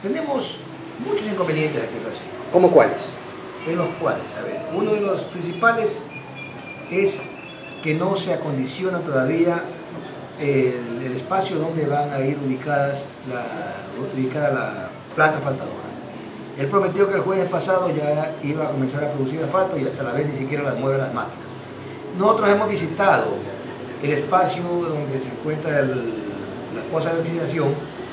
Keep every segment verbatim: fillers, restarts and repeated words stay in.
tenemos muchos inconvenientes aquí en Brasil. ¿Cómo cuáles? En los cuales, a ver, uno de los principales es que no se acondiciona todavía el, el espacio donde van a ir ubicadas la, ubicada la planta asfaltadora. Él prometió que el jueves pasado ya iba a comenzar a producir asfalto y hasta la vez ni siquiera las mueve las máquinas. Nosotros hemos visitado el espacio donde se encuentra el, la poza de oxidación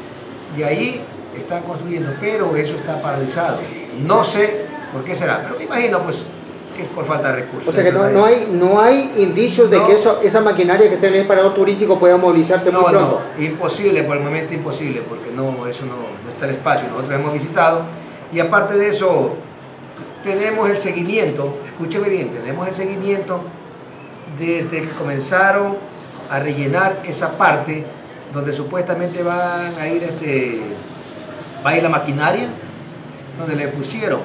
y ahí están construyendo, pero eso está paralizado. No sé por qué será, pero me imagino pues que es por falta de recursos. O sea que no, no, hay, no hay indicios de no, que eso, esa maquinaria que está en el parador turístico pueda movilizarse no, muy pronto. No, imposible, por el momento imposible, porque no, eso no, no está el espacio. Nosotros hemos visitado y aparte de eso tenemos el seguimiento, escúcheme bien, tenemos el seguimiento desde que comenzaron a rellenar esa parte donde supuestamente van a ir, este, va a ir la maquinaria, donde le pusieron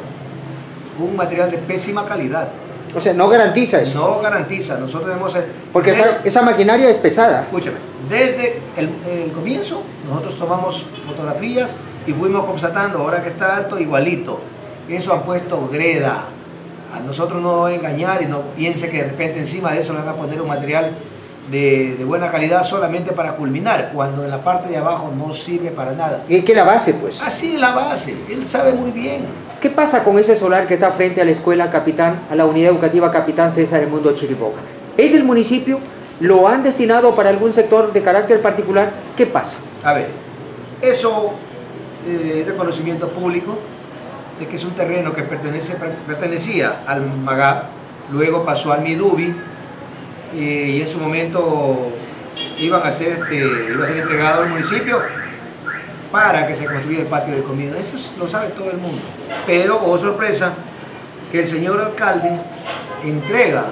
un material de pésima calidad. O sea, no garantiza eso. No garantiza, nosotros hemos... Porque desde, esa, esa maquinaria es pesada. Escúchame, desde el, el comienzo nosotros tomamos fotografías y fuimos constatando, ahora que está alto, igualito. Eso han puesto greda. A nosotros no va a engañar y no piense que de repente encima de eso le van a poner un material de, de buena calidad solamente para culminar, cuando en la parte de abajo no sirve para nada. ¿Y qué es la base, pues? Así es la base, él sabe muy bien. ¿Qué pasa con ese solar que está frente a la escuela Capitán, a la unidad educativa Capitán César Edmundo Chiriboga? ¿Es del municipio? ¿Lo han destinado para algún sector de carácter particular? ¿Qué pasa? A ver, eso eh, es de conocimiento público, de que es un terreno que pertenece, pertenecía al MAGAP, luego pasó al MIDUBI, eh, y en su momento iban a ser, este, iba a ser entregado al municipio para que se construya el patio de comida. Eso es, lo sabe todo el mundo. Pero, oh sorpresa, que el señor alcalde entrega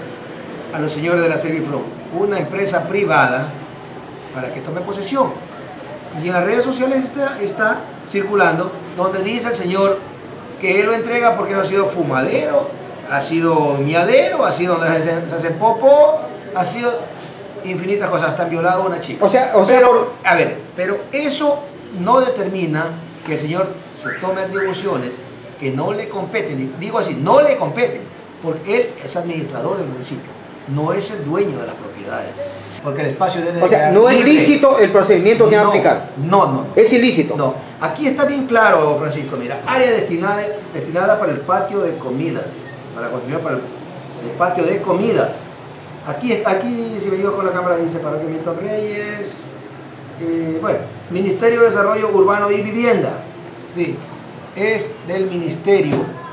a los señores de la Serviflon una empresa privada para que tome posesión. Y en las redes sociales está, está circulando donde dice el señor que él lo entrega porque eso ha sido fumadero, ha sido miadero, ha sido donde se, se hace popó, ha sido infinitas cosas, hasta han violado a una chica. O sea, o sea, pero, a ver, pero eso no determina que el señor se tome atribuciones que no le competen, digo así, no le competen, porque él es administrador del municipio, no es el dueño de las propiedades, porque el espacio debe... O sea, no es lícito el procedimiento que han no, aplicado. No, no, no. Es ilícito. No, aquí está bien claro, Francisco, mira, área destinada, destinada para el patio de comidas, para la construcción para el, el patio de comidas. Aquí, aquí si me digo con la cámara, dice Parroquia Milton Reyes, eh, bueno, Ministerio de Desarrollo Urbano y Vivienda, sí, es del Ministerio.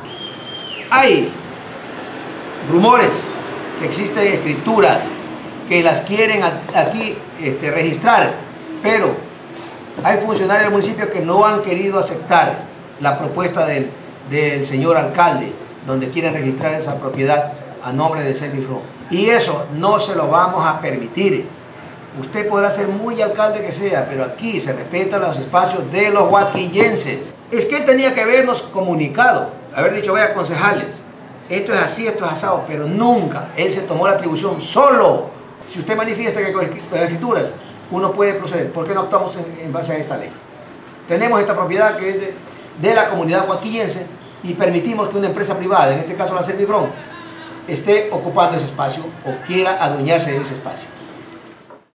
Hay rumores que existen escrituras que las quieren aquí este, registrar, pero hay funcionarios del municipio que no han querido aceptar la propuesta del, del señor alcalde, donde quieren registrar esa propiedad a nombre de Serviflon. Y eso no se lo vamos a permitir. Usted podrá ser muy alcalde que sea, pero aquí se respetan los espacios de los guaquillenses. Es que él tenía que habernos comunicado, haber dicho, vea, concejales, esto es así, esto es asado, pero nunca él se tomó la atribución solo. Si usted manifiesta que con las escrituras uno puede proceder, ¿por qué no actuamos en, en base a esta ley? Tenemos esta propiedad que es de, de la comunidad guaquillense y permitimos que una empresa privada, en este caso la Serviflon, esté ocupando ese espacio o quiera adueñarse de ese espacio.